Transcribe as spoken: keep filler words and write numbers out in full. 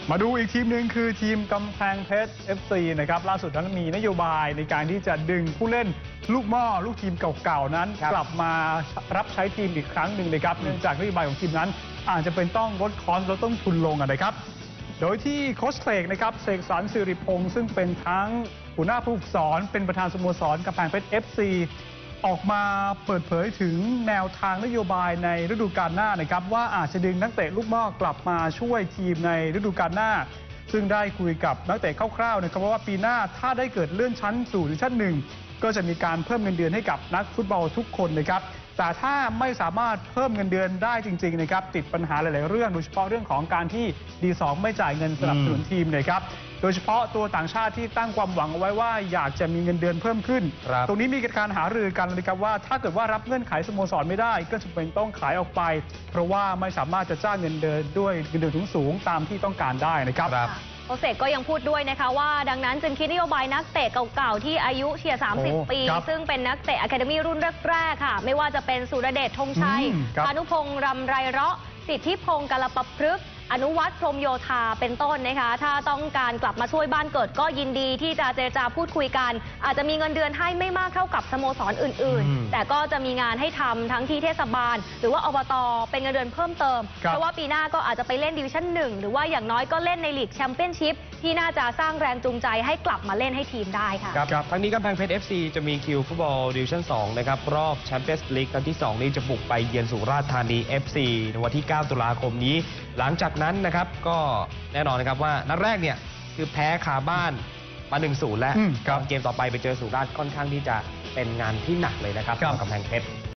มาดูอีกทีมหนึ่งคือทีมกำแพงเพชร เอฟ ซี นะครับล่าสุดนั้นมีนโยบายในการที่จะดึงผู้เล่นลูกหม้อลูกทีมเก่าๆนั้นกลับมารับใช้ทีมอีกครั้งหนึ่งนะครับเนื่องจากนโยบายของทีมนั้นอาจจะเป็นต้องลดคอสลดต้นทุนลงนะครับโดยที่โค้ชเสกนะครับเสกสรรสิริพงษ์ซึ่งเป็นทั้งหัวหน้าผู้ฝึกสอนเป็นประธานสโมสรกำแพงเพชร เอฟ ซี ออกมาเปิดเผยถึงแนวทางนโยบายในฤดูกาลหน้านะครับว่าอาจจะดึงนักเตะลูกหม้อกลับมาช่วยทีมในฤดูกาลหน้าซึ่งได้คุยกับนักเตะคร่าวๆนะครับว่าปีหน้าถ้าได้เกิดเลื่อนชั้นสู่ดิวิชั่นหนึ่งก็จะมีการเพิ่มเงินเดือนให้กับนักฟุตบอลทุกคนนะครับแต่ถ้าไม่สามารถเพิ่มเงินเดือนได้จริงๆนะครับติดปัญหาหลายๆเรื่องโดยเฉพาะเรื่องของการที่ ดี สอง ไม่จ่ายเงินสนับสนุนทีมนะครับโดยเฉพาะตัวต่างชาติที่ตั้งความหวังเอาไว้ว่าอยากจะมีเงินเดือนเพิ่มขึ้นตรงนี้มีการหารือกันนะครับว่าถ้าเกิดว่ารับเงื่อนไขสโมสรไม่ได้ก็จะเป็นต้องขายออกไปเพราะว่าไม่สามารถจะจ้างเงินเดือนด้วยเงินเดือนสูงๆตามที่ต้องการได้นะครับโอเซกก็ยังพูดด้วยนะคะว่าดังนั้นจึงคิดนโยบายนักเตะเก่าๆที่อายุเฉียดสามสิบปีซึ่งเป็นนักเตะอะคาเดมี่รุ่นแรกๆค่ะไม่ว่าจะเป็นสุรเดชธงชัยพานุพงษ์รำไรเราะสิทธิพงษ์กาลปพฤกษ์อนุวัฒน์พรหมโยธาเป็นต้นนะคะถ้าต้องการกลับมาช่วยบ้านเกิดก็ยินดีที่จะเจรจาพูดคุยกันอาจจะมีเงินเดือนให้ไม่มากเท่ากับสโมสรอื่นๆแต่ก็จะมีงานให้ทำทั้งที่เทศบาลหรือว่าอบต.เป็นเงินเดือนเพิ่มเติมเพราะว่าปีหน้าก็อาจจะไปเล่นดิวิชั่นหนึ่งหรือว่าอย่างน้อยก็เล่นในลีกแชมเปี้ยนชิพที่น่าจะสร้างแรงจูงใจให้กลับมาเล่นให้ทีมได้ค่ะครับทั้งนี้กำแพงเพชร เอฟ ซี จะมีคิวฟุตบอลดิวิชั่นสองนะครับรอบแชมเปี้ยนส์ลีกครั้งที่สองนี้จะบุกไปเยือนสุราษฎร์ธานี เอฟ ซี ในวันที่เก้าตุลาคมนี้หลังจากนั้นนะครับก็แน่นอนนะครับว่านัดแรกเนี่ยคือแพ้คาบ้านมา หนึ่งศูนย์ แล้วเกมต่อไปไปเจอสุราษฎร์ค่อนข้างที่จะเป็นงานที่หนักเลยนะครับกำแพงเพชร